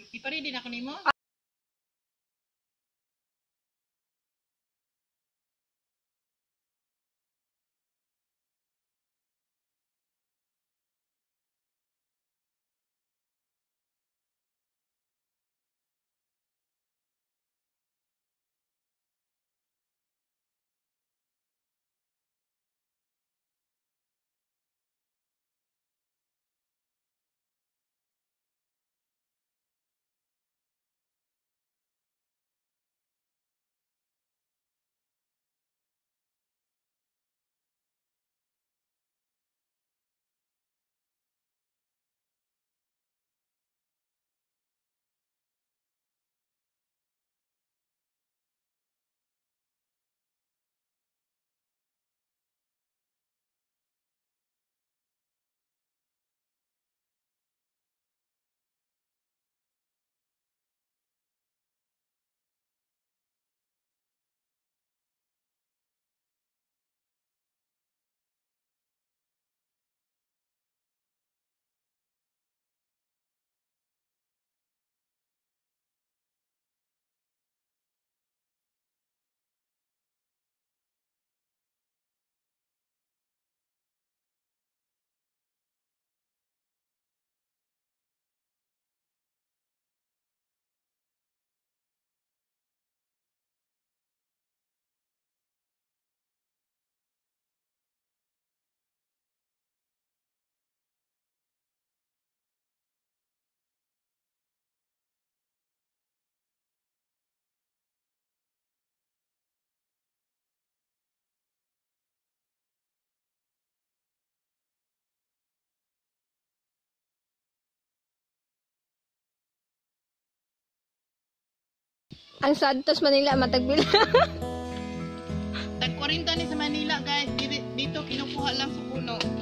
Ipari din ako nimo. Ang Santos, Manila, matagbila. Tag 40 ni sa Manila, guys. Dito kinukuha lang sa puno.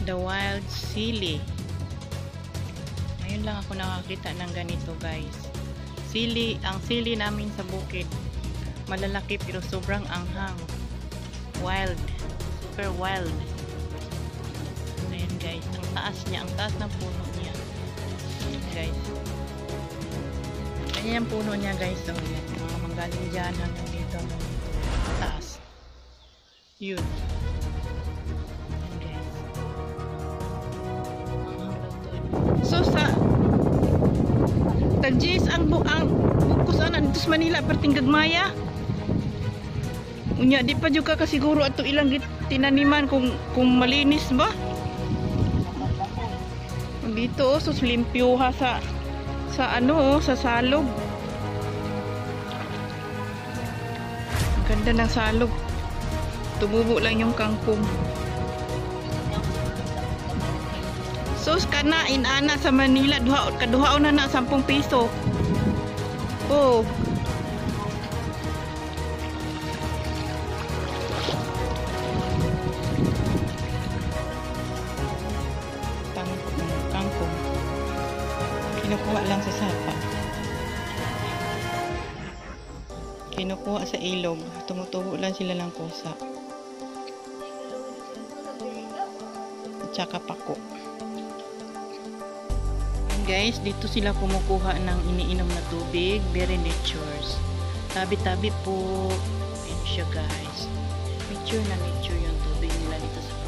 The wild sili. Ngayon lang ako nakakita ng ganito, guys. Sili, ang sili namin sa bukid. Malalaki pero sobrang anghang. Wild. Super wild. Ayan, guys. Ang taas niya. Ang taas ng puno niya. Ayan, guys. Ayan yung puno niya, guys. So, yan. Mga manggaling dyan hanggang dito. Taas. Yun. Ayan, guys. So, sa Tagjis ang bukos anan dito sa Manila perting gagmaya. Unya di pa juga kasiguro ato ilang tinaniman kung malinis ba. Dito oh, so limpyo ha sa ano oh, sa salog. Ang ganda ng salog. Tumubo lang yung kangkong. Sus kana inana sa Manila kaduhaon na 10 piso. Oh. Kangkong. Kinukuha lang sa sapa. Kinukuha sa ilog. Tumutubo lang sila ng kusa. At saka pako. Guys, dito sila kumukuha ng iniinom na tubig. Very natures. Tabi-tabi po. Ayan siya, guys. Nature na nature yung tubig nila dito sa